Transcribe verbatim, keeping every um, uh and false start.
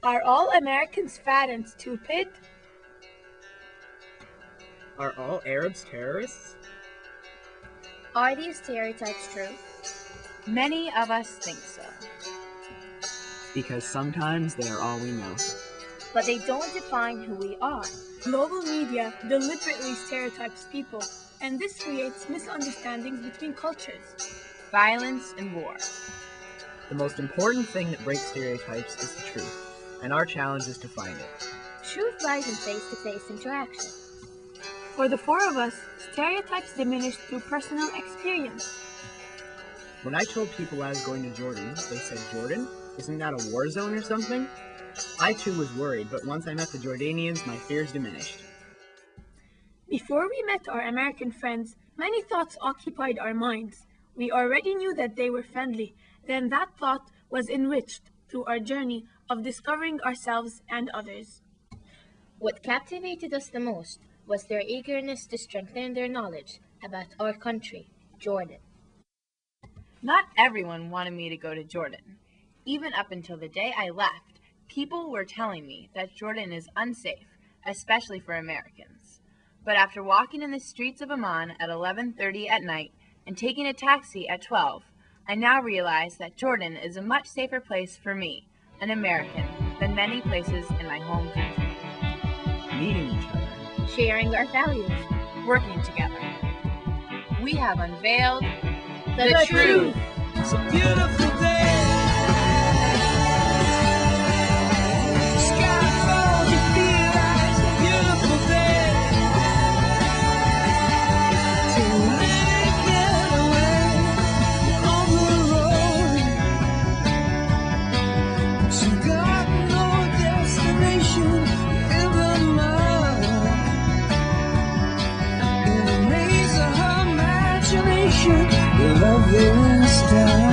Are all Americans fat and stupid? Are all Arabs terrorists? Are these stereotypes true? Many of us think so. Because sometimes they are all we know. But they don't define who we are. Global media deliberately stereotypes people, and this creates misunderstandings between cultures. Violence and war. The most important thing that breaks stereotypes is the truth, and our challenge is to find it. Truth lies in face-to-face interaction. For the four of us, stereotypes diminish through personal experience. When I told people I was going to Jordan, they said, "Jordan? Isn't that a war zone or something?" I too was worried, but once I met the Jordanians, my fears diminished. Before we met our American friends, many thoughts occupied our minds. We already knew that they were friendly. Then that thought was enriched through our journey of discovering ourselves and others. What captivated us the most was their eagerness to strengthen their knowledge about our country, Jordan. Not everyone wanted me to go to Jordan. Even up until the day I left, people were telling me that Jordan is unsafe, especially for Americans. But after walking in the streets of Amman at eleven thirty at night and taking a taxi at twelve, I now realize that Jordan is a much safer place for me, an American, than many places in my home country. Meeting each other. Sharing our values. Working together. We have unveiled the, The truth. truth. It's a beautiful day. Sky falls, you feel like it's a beautiful day. So let it get away on the road. She got no destination in the mind. In the maze of her imagination, the love is down.